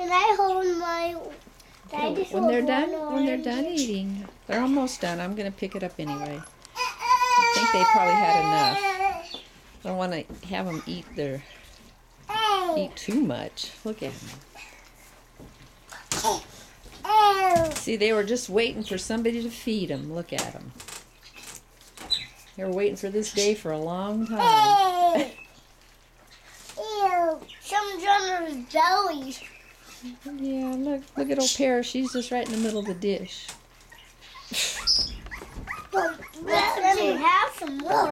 Can I hold my? Can I just When they're hold done, one when they're orange? done eating, they're almost done. I'm gonna pick it up anyway. I think they probably had enough. I don't want to have them eat too much. Look at them. See, they were just waiting for somebody to feed them. Look at them. They were waiting for this day for a long time. Ew. Someone's on his belly. Yeah, look at old Pear. She's just right in the middle of the dish. Let me have some more.